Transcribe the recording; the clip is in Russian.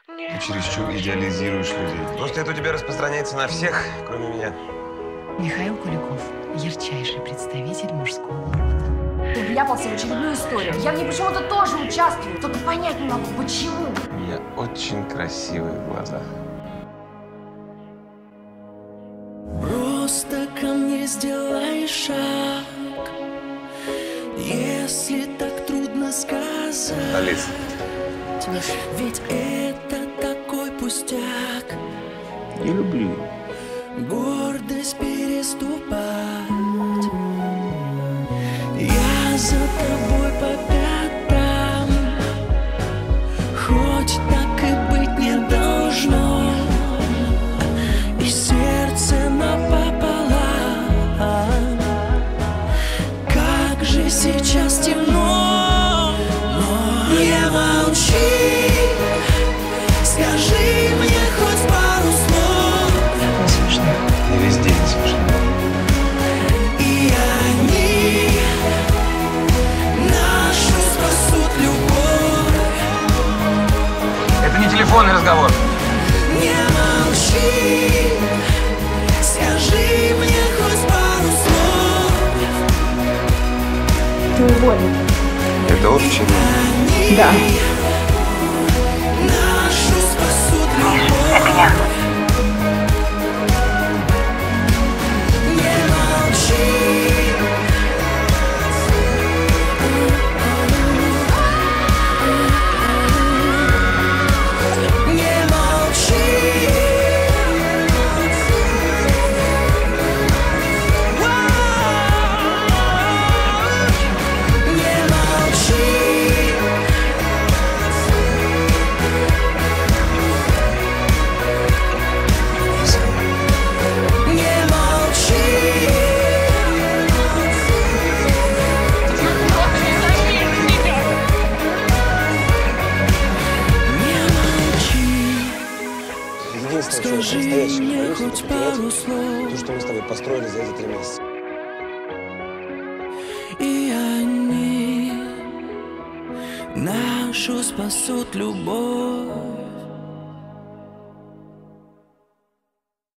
Ты чересчур идеализируешь людей. Просто это у тебя распространяется на всех, кроме меня. Михаил Куликов – ярчайший представитель мужского рода. Ты вляпался в очередную историю. Я в ней почему-то тоже участвую. Только понять не могу, почему. У меня очень красивые глаза. Просто ко мне сделай шаг, если так трудно сказать. Алис. Ведь это такой пустяк. Не люблю. Гордость переступать. Я за тобой по пятам, хоть так и быть не должно. И сердце напополам. Как же сейчас темно. Но не молчи, скажи мне хоть пару слов. Не смешно. Не везде не смешно. И они нашу спасут любовь. Это не телефонный разговор. Не молчи, скажи мне хоть пару слов. Ты уволен. Это общее. Они Да. нашу спасут любовь. Это я. Не молчи. Не молчи. Не молчи. Не молчи. Не молчи. Единственное, что Скажи по-настоящему мне боюсь, хоть это пару потерять слов. то, что мы с тобой построили за эти 3 месяца. И они нашу спасут любовь.